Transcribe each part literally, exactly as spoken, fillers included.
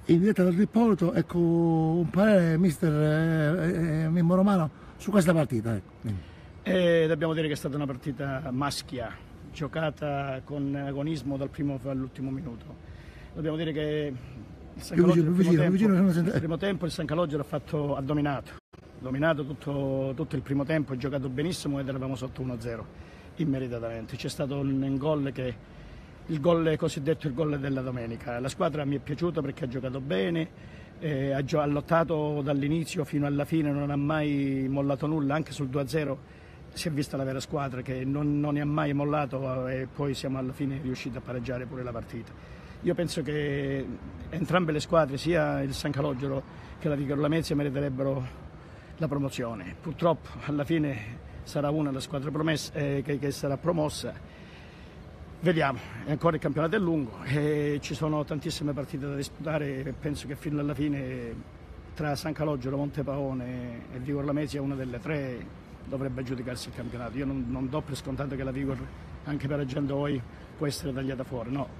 in diretta dal Trippolito, ecco un parere mister eh, eh, Mimmo Romano su questa partita. Ecco. Eh, dobbiamo dire che è stata una partita maschia, giocata con agonismo dal primo all'ultimo minuto. Dobbiamo dire che il San Calogero il primo, vicino, tempo, vicino, il primo tempo il San Calogero ha, fatto, ha dominato, dominato tutto, tutto il primo tempo, ha giocato benissimo ed eravamo sotto uno a zero immediatamente. C'è stato un gol che il gol cosiddetto il gol della domenica. La squadra mi è piaciuta perché ha giocato bene, eh, ha, ha lottato dall'inizio fino alla fine, non ha mai mollato nulla, anche sul due a zero si è vista la vera squadra che non, non ne ha mai mollato e poi siamo alla fine riusciti a pareggiare pure la partita. Io penso che entrambe le squadre, sia il San Calogero che la Vigor Lamezia, meriterebbero la promozione. Purtroppo alla fine sarà una la squadra promessa, eh, che, che sarà promossa. Vediamo, ancora il campionato è lungo e ci sono tantissime partite da disputare e penso che fino alla fine tra San Calogero, Montepaone e Vigor Lamezia una delle tre dovrebbe giudicarsi il campionato. Io non, non do per scontato che la Vigor, anche pareggiando poi, può essere tagliata fuori, no.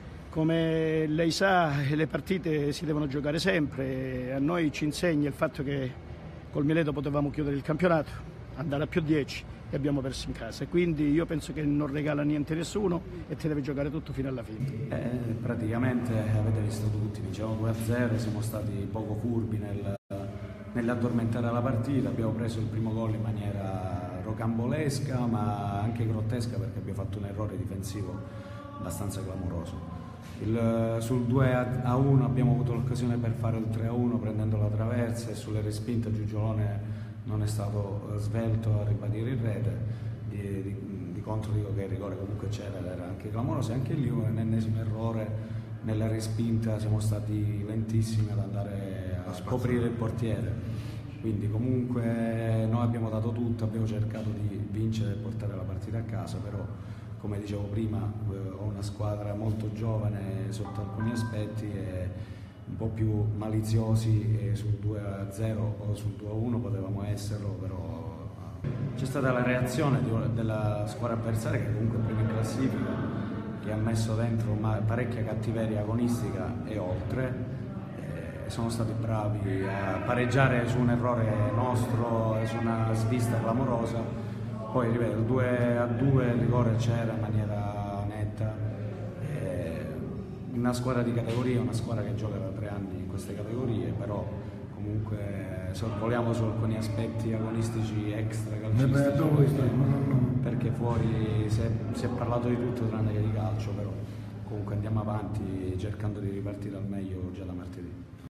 Come lei sa, le partite si devono giocare sempre, a noi ci insegna il fatto che col Mileto potevamo chiudere il campionato, andare a più dieci e abbiamo perso in casa, e quindi io penso che non regala niente a nessuno e ti deve giocare tutto fino alla fine. Eh, praticamente avete visto tutti, vincevamo due a zero, siamo stati poco furbi nel, nell'addormentare la partita, abbiamo preso il primo gol in maniera rocambolesca ma anche grottesca perché abbiamo fatto un errore difensivo abbastanza clamoroso. Il, sul due a uno abbiamo avuto l'occasione per fare il tre a uno prendendo la traversa e sulle respinte Giugiolone non è stato svelto a ribadire il rete, di, di, di contro dico che il rigore comunque c'era, era anche clamoroso, e anche lì un ennesimo errore nella respinta, siamo stati lentissimi ad andare a scoprire il portiere, quindi comunque noi abbiamo dato tutto, abbiamo cercato di vincere e portare la partita a casa, però come dicevo prima ho una squadra molto giovane sotto alcuni aspetti e un po' più maliziosi, e sul due a zero o sul due a uno potevamo esserlo, però c'è stata la reazione di, della squadra avversaria che comunque è prima in classifica, che ha messo dentro una parecchia cattiveria agonistica e oltre, e sono stati bravi a pareggiare su un errore nostro, su una svista clamorosa. Poi ripeto, il due a due il rigore c'era in maniera netta. Una squadra di categoria, una squadra che gioca da tre anni in queste categorie, però comunque sorvoliamo su alcuni aspetti agonistici extra calcistici, perché fuori si è, si è parlato di tutto tranne che di calcio, però comunque andiamo avanti cercando di ripartire al meglio già da